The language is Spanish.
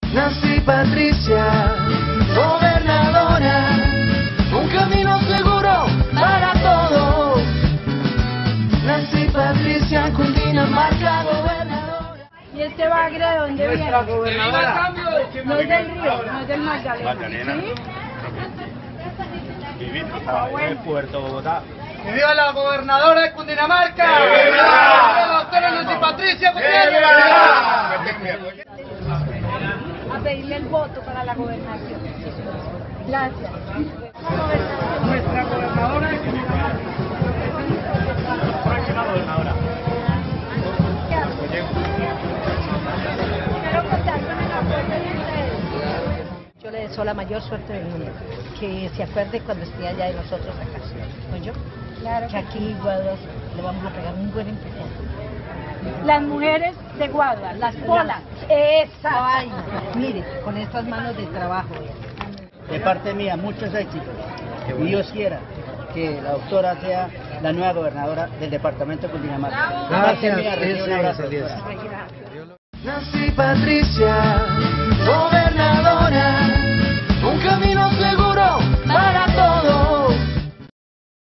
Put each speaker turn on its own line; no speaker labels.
Nancy Patricia, gobernadora, un camino seguro para todos. Nancy Patricia, Cundinamarca, gobernadora.
¿Y este bagre de dónde viene?
Nuestra gobernadora.
No es del río, no es del Magdalena. ¿Sí?
Vivimos en Puerto Bogotá.
¡Que viva la gobernadora de Cundinamarca!
¡Que viva!
¡La doctora Nancy Patricia!
A pedirle el voto para la gobernación. Gracias.
Nuestra gobernadora de Cundinamarca.
Próxima gobernadora.
Yo le deseo la mayor suerte del mundo, que se acuerde cuando esté allá de nosotros acá, ¿no yo?
Claro.
Que aquí Guaduas le vamos a pegar un buen empujón.
Las mujeres de Guaduas, las polas.
Esa vaina. Mire, con estas manos de trabajo.
De parte mía, muchos éxitos. Y Dios quiera que la doctora sea la nueva gobernadora del departamento de Cundinamarca. De parte mía, recibe un abrazo, doctora.
Nancy Patricia, gobernadora.